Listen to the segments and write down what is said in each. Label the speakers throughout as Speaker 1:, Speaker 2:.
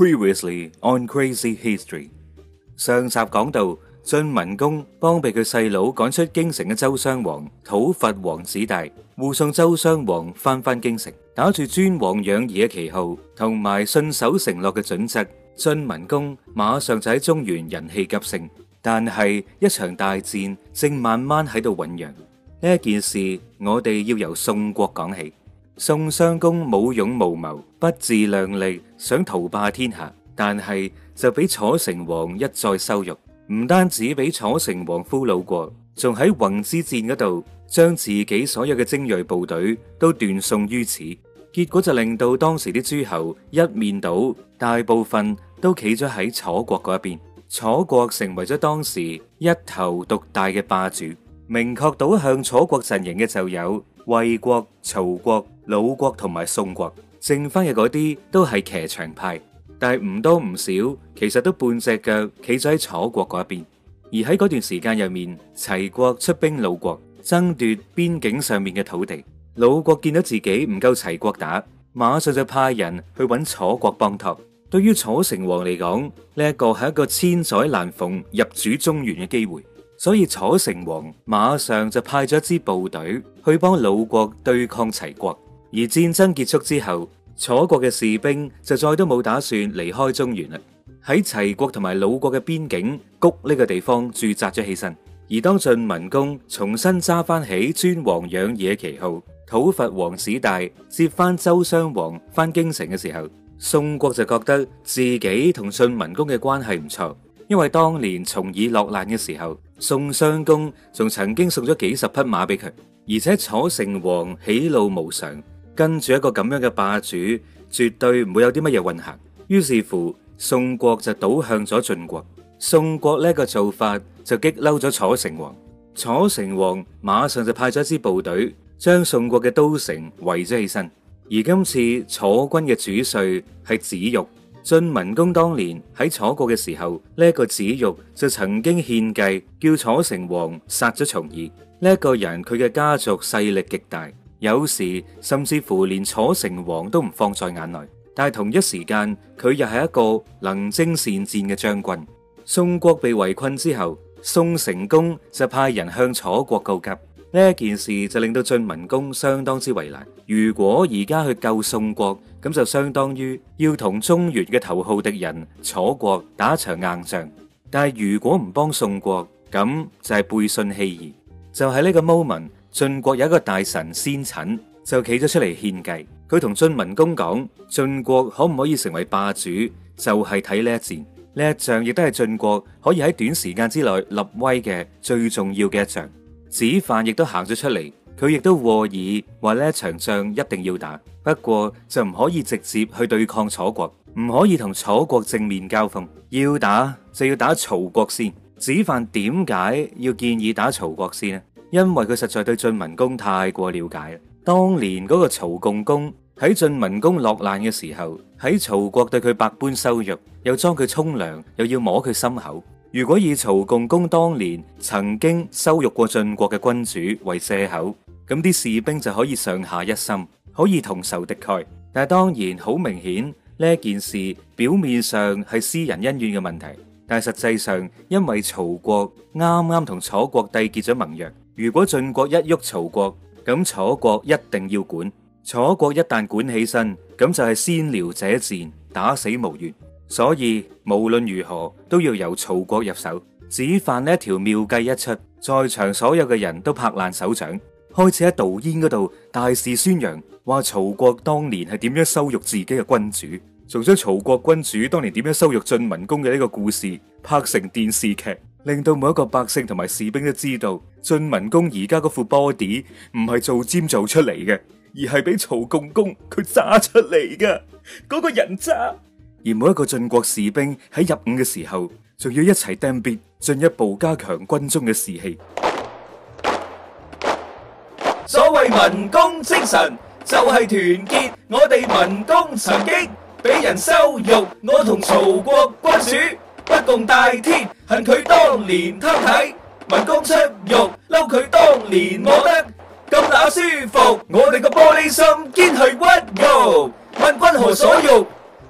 Speaker 1: Previously on Crazy History， 上集講到晉文公幫被佢細佬趕出京城嘅周襄王討伐王子帶，護送周襄王翻京城，打住尊王攘夷嘅旗號，同埋信守承諾嘅準則，晉文公馬上就喺中原人氣急升。但係一場大戰正慢慢喺度醞釀。呢一件事，我哋要由宋國講起。宋襄公武勇無謀，不自量力，想圖霸天下，但係就俾楚成王一再羞辱。唔單止俾楚成王俘虜過，仲喺泓之戰嗰度將自己所有嘅精銳部隊都斷送於此。結果就令到當時啲諸侯一面倒，大部分都企咗喺楚國嗰一邊。楚國成為咗當時一頭獨大嘅霸主。明確倒向楚國陣營嘅就有魏國、曹國、魯國同埋宋國，剩翻嘅嗰啲都係騎牆派，但係唔多唔少，其實都半隻腳企咗喺楚國嗰一邊。而喺嗰段時間入面，齊國出兵魯國，爭奪邊境上面嘅土地。魯國見到自己唔夠齊國打，馬上就派人去揾楚國幫托。對於楚成王嚟講，呢一個係一個千載難逢入主中原嘅機會，所以楚成王馬上就派咗一支部隊去幫魯國對抗齊國。而戰爭結束之後，楚國嘅士兵就再都冇打算離開中原啦，喺齊國同埋魯國嘅邊境谷呢個地方駐紮咗起身。而當晉文公重新揸翻起尊王攘夷嘅旗號，討伐王子帶，接翻周襄王翻京城嘅時候，宋國就覺得自己同晉文公嘅關係唔錯，因為當年重耳落難嘅時候，宋襄公仲曾經送咗幾十匹馬俾佢，而且楚成王喜怒無常，跟住一個咁樣嘅霸主，絕對唔會有啲乜嘢運行。於是乎，宋國就倒向咗晉國。宋國呢個做法就激嬲咗楚成王，楚成王馬上就派咗一支部隊，將宋國嘅都城圍咗起身。而今次楚軍嘅主帥係子玉。晉文公當年喺楚國嘅時候，呢一個子玉就曾經獻計，叫楚成王殺咗重耳。呢一個人佢嘅家族勢力極大，有時甚至乎連楚成王都唔放在眼內。但係同一時間，佢又係一個能征善戰嘅將軍。宋國被圍困之後，宋成公就派人向楚國告急。呢一件事就令到晉文公相當之為難。如果而家去救宋國，咁就相當於要同中原嘅頭號敵人楚國打場硬仗。但係如果唔幫宋國，咁就係背信棄義。就喺呢個 moment， 晉國有一個大臣先軫就企咗出嚟獻計。佢同晉文公講，晉國可唔可以成為霸主，就係睇呢一戰。呢一仗亦都係晉國可以喺短時間之內立威嘅最重要嘅一仗。子范亦都行咗出嚟，佢亦都和議話呢一場仗一定要打，不過就唔可以直接去對抗楚國，唔可以同楚國正面交鋒，要打就要打曹國先。子范點解要建議打曹國先呢？因為佢實在對晉文公太過了解啦。當年嗰個曹共公喺晉文公落難嘅時候，喺曹國對佢百般羞辱，又裝佢沖涼，又要摸佢心口。如果以曹共公當年曾經羞辱過晉國嘅君主為借口，咁啲士兵就可以上下一心，可以同仇敵愾。但係當然好明顯，呢一件事表面上係私人恩怨嘅問題，但係實際上因為曹國啱啱同楚國締結咗盟約，如果晉國一喐曹國，咁楚國一定要管。楚國一旦管起身，咁就係先撩者賤，打死無怨。所以無論如何都要由曹國入手。子范呢一條妙計一出，在場所有嘅人都拍爛手掌，開始喺杜淹嗰度大肆宣揚，話曹國當年係點樣羞辱自己嘅君主，仲將曹國君主當年點樣羞辱晉文公嘅呢個故事拍成電視劇，令到每一個百姓同埋士兵都知道晉文公而家嗰副 body 唔係做尖做出嚟嘅，而係俾曹共公佢揸出嚟嘅嗰個人渣。而每一個晉國士兵喺入伍嘅時候，仲要一齊掟別，進一步加強軍中嘅士氣。
Speaker 2: 所謂民工精神，就係團結。我哋民工曾經俾人羞辱，我同曹國君主不共戴天，恨佢當年偷睇民工出獄，嬲佢當年摸得咁那舒服。我哋個玻璃心堅係屈辱，問君何所欲？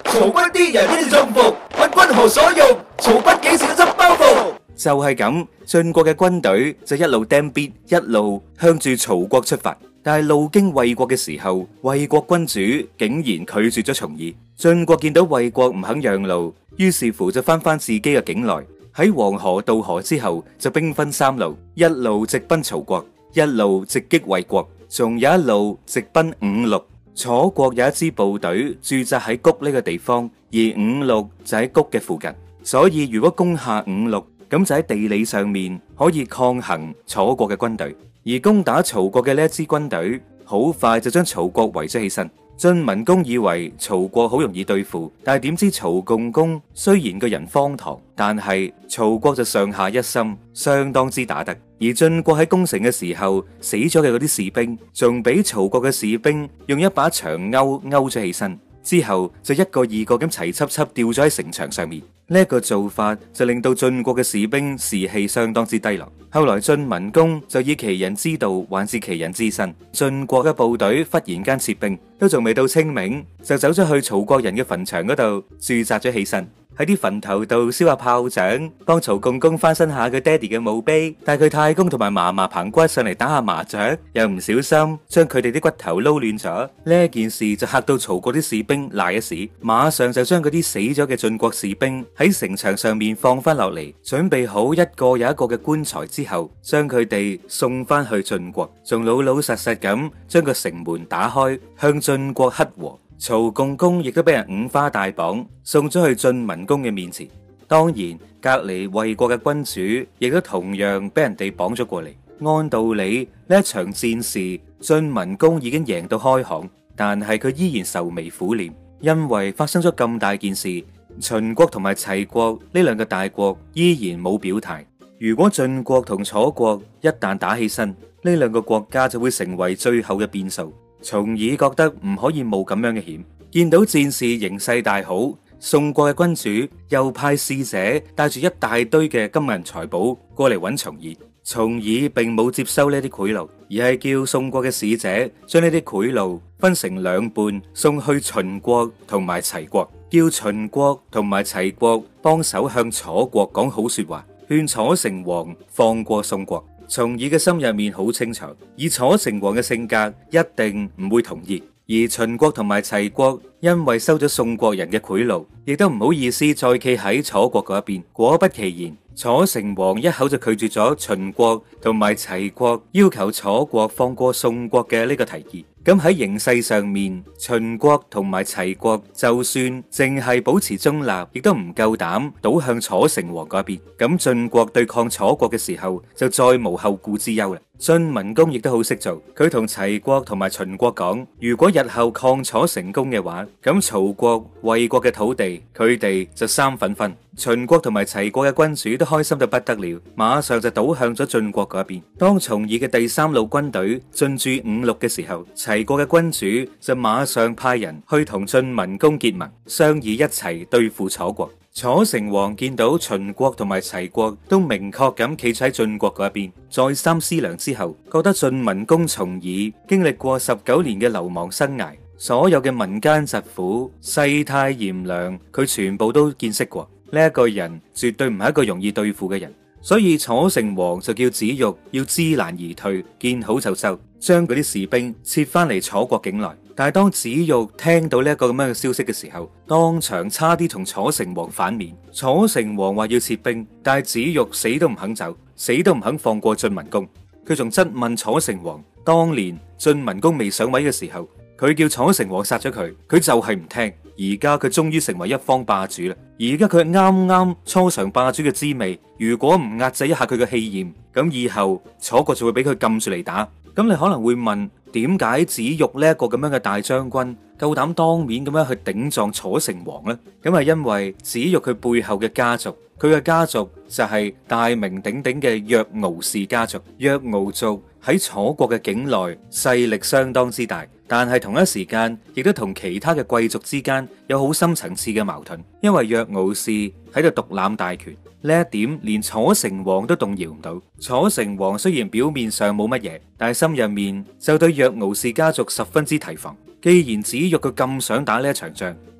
Speaker 2: 曹軍啲人一致中伏，問君何所欲？曹不幾時執包袱？
Speaker 1: 就係咁，晉國嘅軍隊就一路釘蹩，一路向住曹國出發。但係路經魏國嘅時候，魏國君主竟然拒絕咗從議。晉國見到魏國唔肯讓路，於是乎就翻自己嘅境內。喺黃河渡河之後，就兵分三路，一路直奔曹國，一路直擊魏國，仲有一路直奔五陸。楚國有一支部隊駐紮喺谷呢個地方，而五陸就喺谷嘅附近。所以如果攻下五陸，咁就喺地理上面可以抗衡楚國嘅軍隊。而攻打曹國嘅呢一支軍隊，好快就將曹國圍咗起身。晉文公以為曹國好容易對付，但係點知曹共公雖然個人荒唐，但係曹國就上下一心，相當之打得。而晉國喺攻城嘅時候，死咗嘅嗰啲士兵，仲俾曹國嘅士兵用一把長鈎勾咗起身，之後就一個二個咁齊輯輯吊咗喺城牆上面。呢一個做法就令到晉國嘅士兵士氣相當之低落。後來晉文公就以其人之道還治其人之身，晉國嘅部隊忽然間撤兵，都仲未到清明，就走咗去曹國人嘅墳場嗰度駐紮咗起身。喺啲墳頭度燒下炮仗，幫曹共公翻新下佢爹哋嘅墓碑，帶佢太公同埋嫲嫲棚骨上嚟打下麻雀，又唔小心將佢哋啲骨頭撈亂咗。呢件事就嚇到曹國啲士兵賴一屎，馬上就將嗰啲死咗嘅晉國士兵喺城牆上面放翻落嚟，準備好一個又一個嘅棺材之後，將佢哋送翻去晉國，仲老老實實咁將個城門打開，向晉國乞和。曹共公亦都俾人五花大綁，送咗去晉文公嘅面前。當然，隔籬魏國嘅君主亦都同樣俾人哋綁咗過嚟。按道理呢一場戰事，晉文公已經贏到開行，但係佢依然愁眉苦臉，因為發生咗咁大件事，秦國同埋齊國呢兩個大國依然冇表態。如果晉國同楚國一旦打起身，呢兩個國家就會成為最後嘅變數。重耳覺得唔可以冒咁樣嘅險，見到戰事形勢大好，宋國嘅君主又派使者帶住一大堆嘅金銀財寶過嚟揾重耳。重耳並冇接收呢啲賄賂，而係叫宋國嘅使者將呢啲賄賂分成兩半送去秦國同埋齊國，叫秦國同埋齊國幫手向楚國講好說話，勸楚成王放過宋國。重耳嘅心入面好清楚，以楚成王嘅性格，一定唔會同意。而秦國同埋齊國因為收咗宋國人嘅賄賂，亦都唔好意思再企喺楚國嗰一邊。果不其然，楚成王一口就拒絕咗秦國同埋齊國要求楚國放過宋國嘅呢個提議。咁喺形勢上面，秦國同埋齊國就算淨係保持中立，亦都唔夠膽倒向楚成王嗰邊。咁晉國對抗楚國嘅時候，就再無後顧之憂啦。晉文公亦都好識做，佢同齊國同埋秦國講，如果日後抗楚成功嘅話，咁曹國、魏國嘅土地，佢哋就三份分。秦國同埋齊國嘅君主都開心到不得了，馬上就倒向咗晉國嗰邊。當重耳嘅第三路軍隊進駐五陸嘅時候，齊國嘅君主就馬上派人去同晉文公結盟，商議一齊對付楚國。楚成王見到秦國同埋齊國都明確咁企喺晉國嗰一邊，再三思量之後，覺得晉文公重耳經歷過19年嘅流亡生涯，所有嘅民間疾苦、世態炎涼，佢全部都見識過。呢一個人絕對唔係一個容易對付嘅人，所以楚成王就叫子玉要知難而退，見好就收，將嗰啲士兵撤翻嚟楚國境內。但係當子玉聽到呢一個咁樣嘅消息嘅時候，當場差啲同楚成王反面。楚成王話要撤兵，但係子玉死都唔肯走，死都唔肯放過晉文公。佢仲質問楚成王，當年晉文公未上位嘅時候，佢叫楚成王殺咗佢，佢就係唔聽。而家佢終於成為一方霸主啦！而家佢啱啱初嘗霸主嘅滋味，如果唔壓制一下佢嘅氣焰，咁以後楚國就會俾佢撳住嚟打。咁你可能會問，點解子玉呢一個咁樣嘅大將軍夠膽當面咁樣去頂撞楚成王呢？咁係因為子玉佢背後嘅家族，佢嘅家族就係大名鼎鼎嘅若敖氏家族。若敖族喺楚國嘅境內勢力相當之大，但係同一時間亦都同其他嘅貴族之間有好深層次嘅矛盾。因為若敖氏喺度獨攬大權，呢一點連楚成王都動搖唔到。楚成王雖然表面上冇乜嘢，但係心入面就對若敖氏家族十分之提防。既然子玉佢咁想打呢一場仗，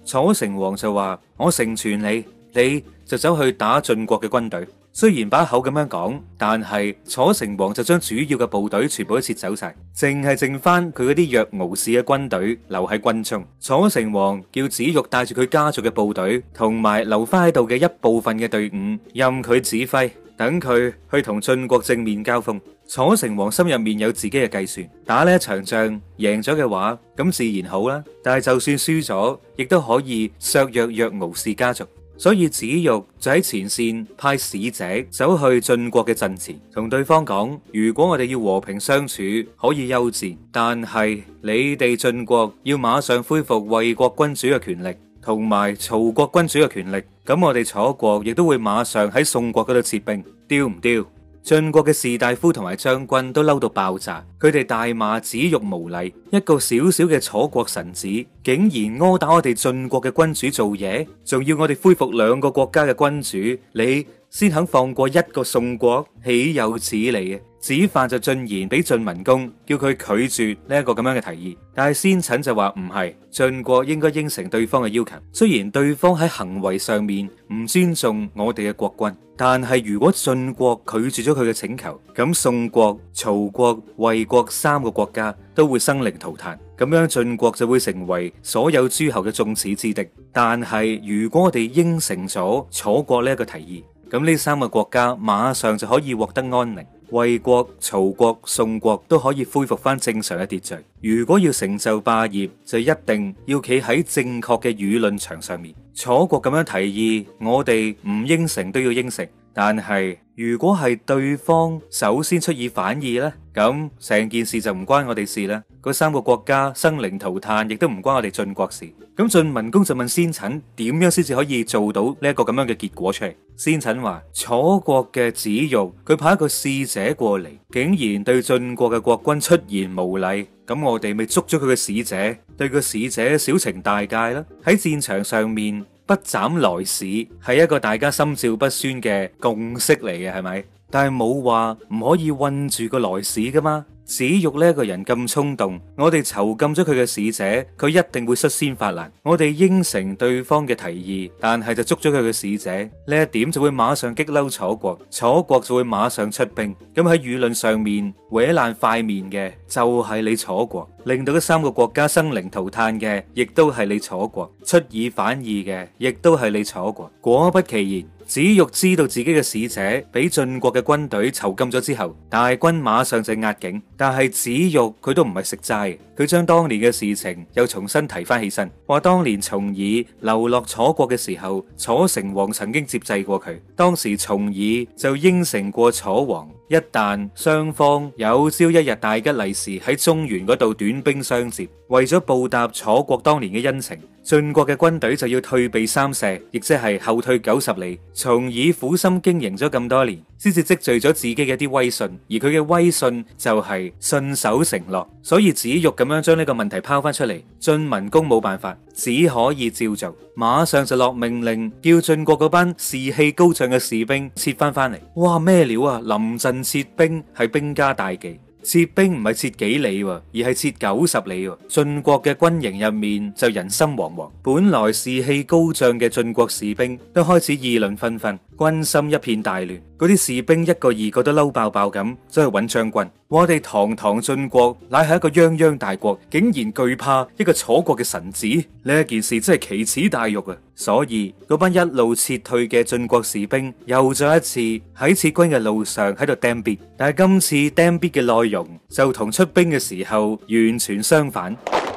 Speaker 1: 楚成王就話：我成全你，你就走去打晉國嘅軍隊。雖然把口咁樣講，但係楚成王就將主要嘅部隊全部都撤走晒，淨係剩翻佢嗰啲若敖氏嘅軍隊留喺軍中。楚成王叫子玉帶住佢家族嘅部隊，同埋留翻喺度嘅一部分嘅隊伍，任佢指揮，等佢去同晉國正面交鋒。楚成王心入面有自己嘅計算，打呢一場仗贏咗嘅話，咁自然好啦。但係就算輸咗，亦都可以削弱若敖氏家族。所以子玉就喺前線派使者走去晉國嘅陣前，同對方講：如果我哋要和平相處，可以休戰，但係你哋晉國要馬上恢復衛國君主嘅權力，同埋曹國君主嘅權力，咁我哋楚國亦都會馬上喺宋國嗰度撤兵，丟唔丟？晉國嘅士大夫同埋將軍都嬲到爆炸，佢哋大罵子玉無禮，一個小小嘅楚國臣子，竟然柯打我哋晉國嘅君主做嘢，仲要我哋恢復兩個國家嘅君主，你先肯放過一個宋國，豈有此理啊！子犯就進言俾晉文公，叫佢拒絕呢一個咁樣嘅提議，但係先軫就話唔係，晉國應該應承對方嘅要求。雖然對方喺行為上面唔尊重我哋嘅國君，但係如果晉國拒絕咗佢嘅請求，咁宋國、曹國、衛國三個國家都會生靈塗炭，咁樣晉國就會成為所有諸侯嘅眾矢之的。但係如果我哋應承咗楚國呢一個提議，咁呢三個國家馬上就可以獲得安寧。衛國、曹國、宋國都可以恢復翻正常嘅秩序。如果要成就霸業，就一定要企喺正確嘅輿論場上面。楚國咁樣提議，我哋唔應承都要應承。但係如果係對方首先出爾反爾呢，咁成件事就唔關我哋事啦。嗰三個國家生靈塗炭，亦都唔關我哋晉國事。咁晉文公就問先軫點樣先至可以做到呢一個咁樣嘅結果出嚟？先軫話楚國嘅子玉佢派一個使者過嚟，竟然對晉國嘅國君出言無禮，咁我哋咪捉咗佢嘅使者，對個使者小懲大戒啦。喺戰場上面不斬來使係一個大家心照不宣嘅共識嚟嘅，係咪？但係冇話唔可以困住個來使噶嘛。子玉呢一個人咁衝動，我哋囚禁咗佢嘅使者，佢一定會率先發難。我哋應承對方嘅提議，但係就捉咗佢嘅使者，呢一點就會馬上激嬲楚國，楚國就會馬上出兵。咁喺輿論上面搲爛塊面嘅就係你楚國，令到嗰三個國家生靈塗炭嘅亦都係你楚國，出爾反爾嘅亦都係你楚國。果不其然，子玉知道自己嘅使者俾晉國嘅軍隊囚禁咗之後，大軍馬上就壓境。但係子玉佢都唔係食齋，佢將當年嘅事情又重新提翻起身，話當年重耳流落楚國嘅時候，楚成王曾經接濟過佢。當時重耳就應承過楚王，一旦雙方有朝一日大吉利是喺中原嗰度短兵相接，為咗報答楚國當年嘅恩情，晉國嘅軍隊就要退避三舍，亦即係後退90里。重耳苦心經營咗咁多年，先至積聚咗自己嘅一啲威信，而佢嘅威信就係信守承諾。所以子玉咁樣將呢個問題拋翻出嚟，晉文公冇辦法，只可以照做，馬上就落命令，叫晉國嗰班士氣高漲嘅士兵撤翻嚟。哇，咩料啊！臨陣撤兵係兵家大忌。撤兵唔係撤幾里，而係撤90里。晉國嘅軍營入面就人心惶惶，本來士氣高漲嘅晉國士兵都開始議論紛紛，軍心一片大亂。嗰啲士兵一個二個都嬲爆爆咁，走去揾將軍。我哋堂堂晉國乃係一個泱泱大國，竟然懼怕一個楚國嘅臣子，呢一件事真係奇恥大辱啊！所以嗰班一路撤退嘅晉國士兵又再一次喺撤軍嘅路上喺度釘肶，但係今次釘肶嘅內容就同出兵嘅時候完全相反。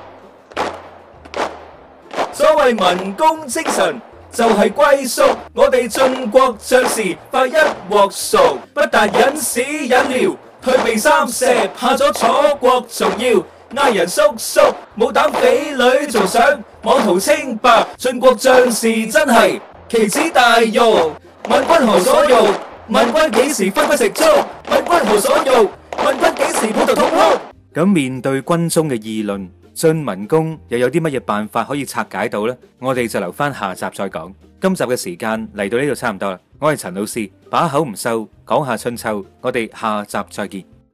Speaker 2: 所謂民工精神，就係歸宿。我哋晉國將士發一鑊熟，不但忍屎忍尿，退避三舍，怕咗楚國，仲要嗌人叔叔，冇膽俾女做相，妄圖清白。晉國將士真係奇恥大辱，問君何所欲？問君幾時分君食粥？問君何所欲？問君幾時抱頭痛哭？
Speaker 1: 咁面對軍中嘅議論，晉文公又有啲乜嘢辦法可以拆解到呢？我哋就留翻下集再講。今集嘅時間嚟到呢度差唔多啦，我係陳老師，把口唔收，講下春秋，我哋下集再見。